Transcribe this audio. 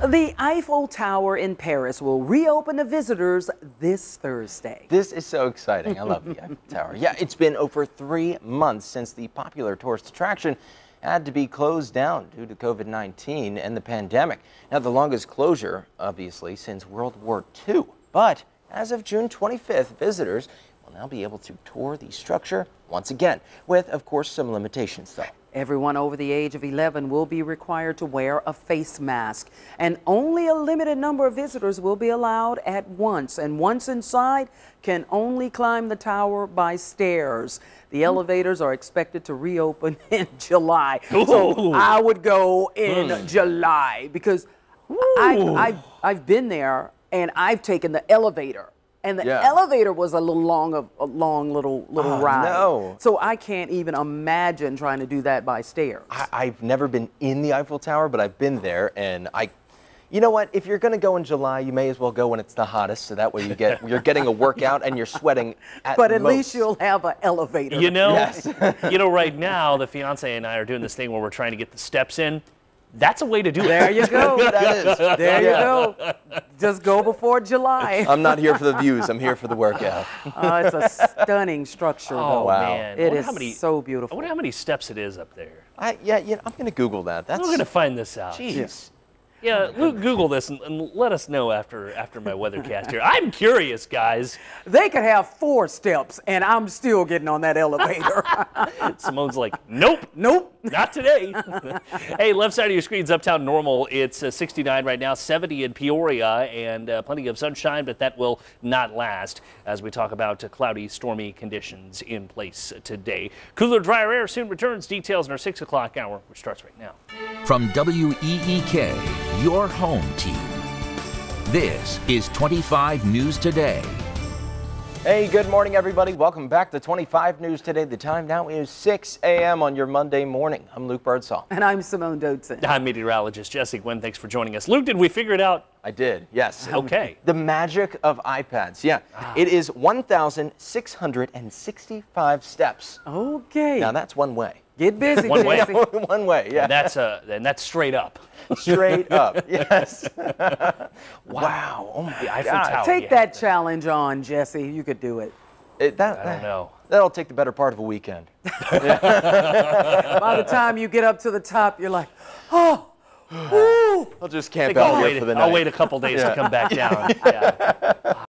The Eiffel Tower in Paris will reopen to visitors this Thursday. This is so exciting. I love the Eiffel Tower. Yeah, it's been over 3 months since the popular tourist attraction had to be closed down due to COVID-19 and the pandemic. Now, the longest closure, obviously, since World War II. But as of June 25th, visitors will now be able to tour the structure once again, with, of course, some limitations, though. Everyone over the age of 11 will be required to wear a face mask, and only a limited number of visitors will be allowed at once. And once inside, can only climb the tower by stairs. The elevators are expected to reopen in July. Ooh. So I would go in July because I've been there and I've taken the elevator. And the elevator was a long little ride. No. So I can't even imagine trying to do that by stairs. I've never been in the Eiffel Tower, but I've been there, and you know what? If you're going to go in July, you may as well go when it's the hottest, so that way you're getting a workout and you're sweating But at least you'll have an elevator. You know, Yes. right now the fiance and I are doing this thing where we're trying to get the steps in. That's a way to do it. There you go. That is. There you go. Just go before July. I'm not here for the views. I'm here for the workout. It's a stunning structure, Oh, though. Wow. man. It I is wonder so I beautiful. wonder how many steps it is up there. I'm going to Google that. We're going to find this out. Jeez. Yeah, Google this and let us know after my weathercast here. I'm curious, guys. They could have 4 steps, and I'm still getting on that elevator. Simone's like, nope. Nope. Not today. Hey, left side of your screen's Uptown Normal. It's 69 right now, 70 in Peoria, and plenty of sunshine, but that will not last as we talk about cloudy, stormy conditions in place today. Cooler, drier air soon returns. Details in our 6 o'clock hour, which starts right now. From WEEK, your home team. This is 25 News Today. Hey, good morning, everybody. Welcome back to 25 News Today. The time now is 6 a.m. on your Monday morning. I'm Luke Birdsall. And I'm Simone Dodson. I'm meteorologist Jesse Gwynn. Thanks for joining us. Luke, did we figure it out? I did, yes. Okay. The magic of iPads. Yeah, it is 1,665 steps. Okay. Now, that's one way. Get busy, One way. Jesse. One way, yeah. And that's straight up. Straight up, yes. Wow. Oh, my The Eiffel God. Tower. Take yeah. that challenge on, Jesse. You could do it. I don't know. That'll take the better part of a weekend. By the time you get up to the top, you're like, oh, woo. I'll just camp out here for the night. I'll wait a couple days to come back down. Yeah.